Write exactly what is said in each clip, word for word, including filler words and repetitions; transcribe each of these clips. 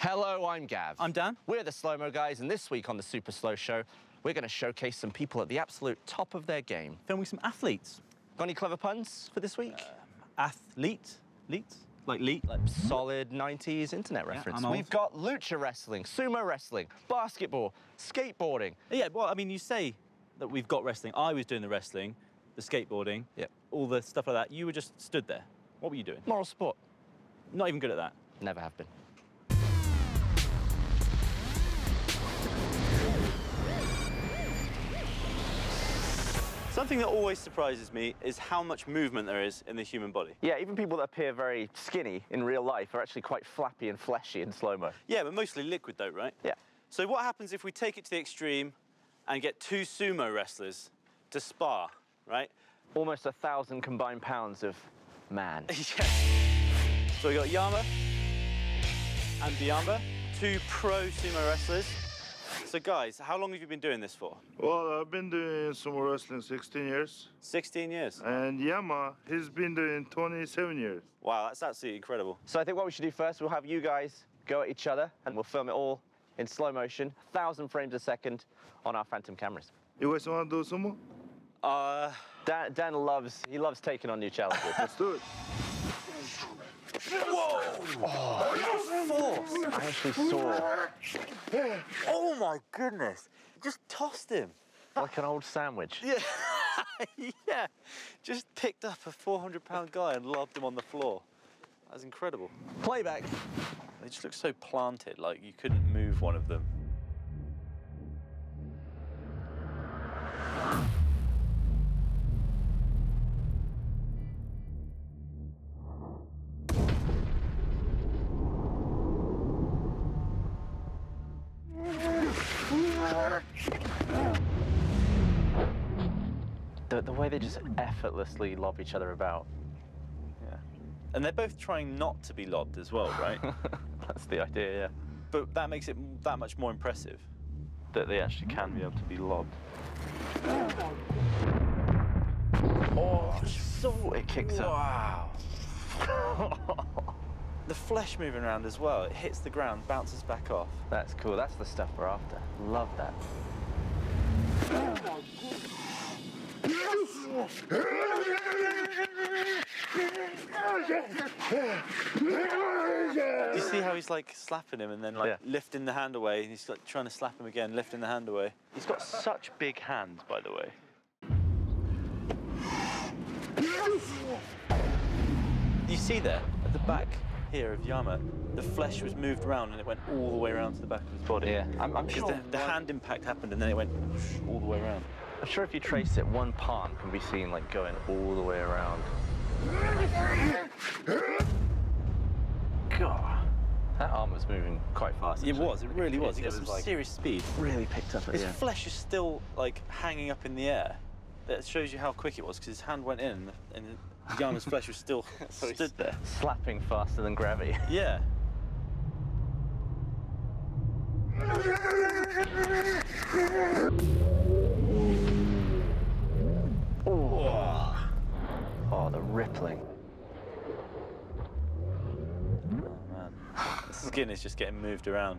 Hello, I'm Gav. I'm Dan. We're the Slow-Mo Guys, and this week on the Super Slow Show, we're going to showcase some people at the absolute top of their game. Filming some athletes. Got any clever puns for this week? Uh, athlete? Leet? Like leet? Like solid nineties internet reference. I'm old. We've got lucha wrestling, sumo wrestling, basketball, skateboarding. Yeah, well, I mean, you say that we've got wrestling. I was doing the wrestling, the skateboarding, Yep. all the stuff like that. You were just stood there. What were you doing? Moral sport. Not even good at that. Never have been. Something that always surprises me is how much movement there is in the human body. Yeah, even people that appear very skinny in real life are actually quite flappy and fleshy in slow-mo. Yeah, but mostly liquid though, right? Yeah. So what happens if we take it to the extreme and get two sumo wrestlers to spar, right? Almost a thousand combined pounds of man. Yeah. So we got Yama and Biamba, two pro sumo wrestlers. So guys, how long have you been doing this for? Well, I've been doing sumo wrestling sixteen years. sixteen years. And Yama, he's been doing twenty-seven years. Wow, that's absolutely incredible. So I think what we should do first, we'll have you guys go at each other and we'll film it all in slow motion, one thousand frames a second on our Phantom cameras. You guys want to do sumo? Uh, Dan, Dan loves, he loves taking on new challenges. Let's do it. whoa! Oh, I actually saw oh my goodness! Just tossed him. like an old sandwich. Yeah, yeah. Just picked up a four hundred pound guy and lobbed him on the floor. That was incredible. Playback. They just look so planted, like you couldn't move one of them. The, the way they just effortlessly lob each other about. Yeah. And they're both trying not to be lobbed as well, right? That's the idea, yeah. But that makes it that much more impressive. That they actually can be able to be lobbed. Oh, so it kicks up. Wow. The flesh moving around as well. It hits the ground, bounces back off. That's cool. That's the stuff we're after. Love that. You see how he's like slapping him and then like Yeah. lifting the hand away, and he's like trying to slap him again, lifting the hand away. He's got such big hands, by the way. You see there, at the back here of Yama, the flesh was moved around and it went all the way around to the back of his body. Yeah, I'm, I'm Because sure. the, the hand impact happened and then it went whoosh, all the way around. I'm sure if you trace it, one palm can be seen like going all the way around. God, that arm was moving quite fast. It actually. was, it really was. He It got some was, like, serious speed. really picked up at His the end. flesh is still like hanging up in the air. That shows you how quick it was because his hand went in and Yama's flesh was still So he's stood there. slapping faster than gravity. Yeah. Oh, oh, the rippling. Oh man, the skin is just getting moved around.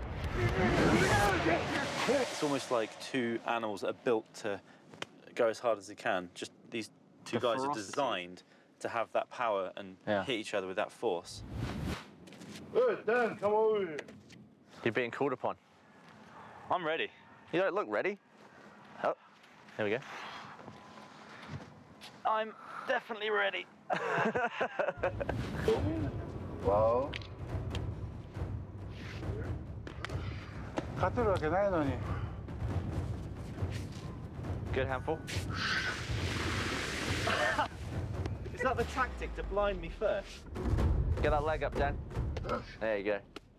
It's almost like two animals that are built to go as hard as they can. Just these two The guys are ferocity. designed to have that power and Yeah. hit each other with that force. Hey, Dan, come over here. You're being called upon. I'm ready. You don't look ready. Oh, there we go. I'm definitely ready. Wow. 勝てるわけないのに。 Good handful. Is that the tactic to blind me first? Get that leg up, Dan. There you go.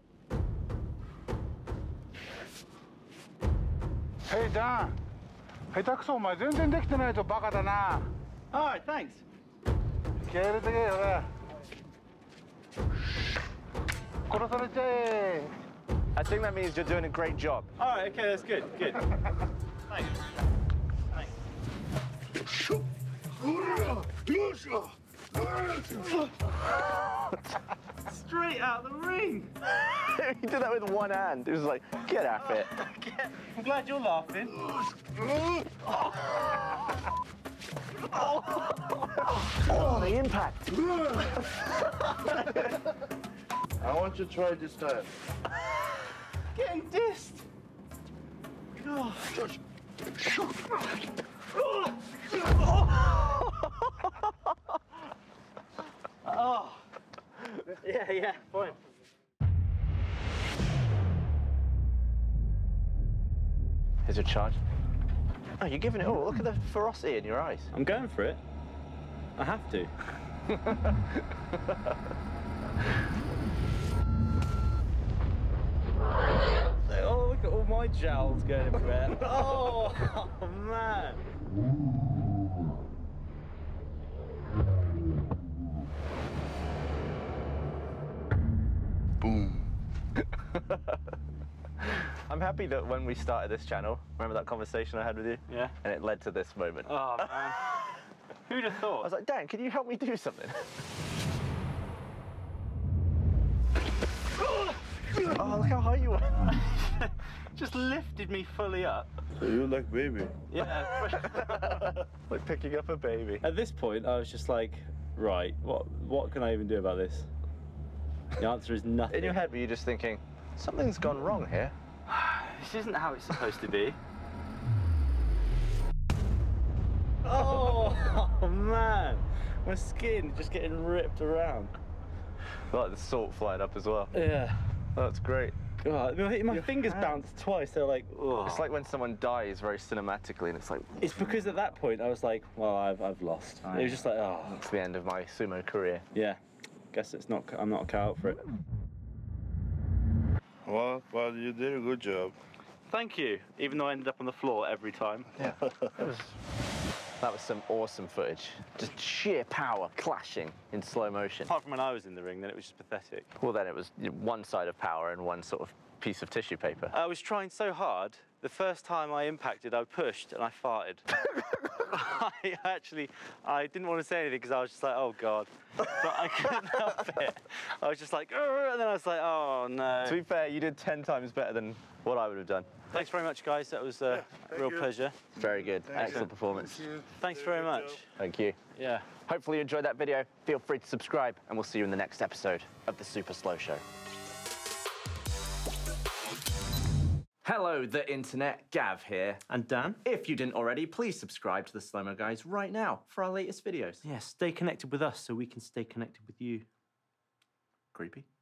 Hey, Dan. 下手くそお前全然できてないとバカだな。 Alright, thanks. 気合い入れてけよな。殺されちゃえ。 I think that means you're doing a great job. Alright, okay, that's good, good. Thanks. Thanks. Straight out the ring. He did that with one hand. It was like, get off it. I'm glad you're laughing. Oh, the impact. I want you to try this time. Getting dissed. Oh. Oh. Yeah, yeah, fine. Here's your charge. Oh, you're giving it all. Look at the ferocity in your eyes. I'm going for it. I have to. Oh, look at all my jowls going everywhere. Oh, oh, man. Boom. I'm happy that when we started this channel, remember that conversation I had with you? Yeah. And it led to this moment. Oh, man. Who'd have I thought? was like, Dan, can you help me do something? Oh, look how high you were. Just lifted me fully up. So you like baby? Yeah. Like picking up a baby. At this point, I was just like, right, what what can I even do about this? The answer is nothing. In your head, were you just thinking, something's gone wrong here? This isn't how it's supposed to be. Oh, oh man, my skin just getting ripped around. I like the salt flying up as well. Yeah. That's great. God, my, my Your fingers hand. bounced twice. They're like, oh. It's like when someone dies very cinematically, and it's like, It's because at that point I was like, well, I've I've lost. It was just like, oh, it's the end of my sumo career. yeah. Guess it's not. I'm not cut out for it. Well, well, you did a good job. Thank you. Even though I ended up on the floor every time. Yeah. That was, that was some awesome footage. Just sheer power clashing in slow motion. Apart from when I was in the ring, then it was just pathetic. Well, then it was one side of power and one sort of piece of tissue paper. I was trying so hard. The first time I impacted, I pushed and I farted. I actually, I didn't want to say anything because I was just like, oh God. But I couldn't help it. I was just like, "Urgh," and then I was like, oh no. To be fair, you did ten times better than what I would have done. Thanks very much, guys. That was a thank real you. pleasure. Very good. Excellent performance. Thank you. Thanks Did a very good much. job. Thank you. Yeah. Hopefully you enjoyed that video. Feel free to subscribe, and we'll see you in the next episode of the Super Slow Show. Hello, the internet. Gav here. And Dan? If you didn't already, please subscribe to the Slow Mo Guys right now for our latest videos. Yeah, stay connected with us so we can stay connected with you. Creepy.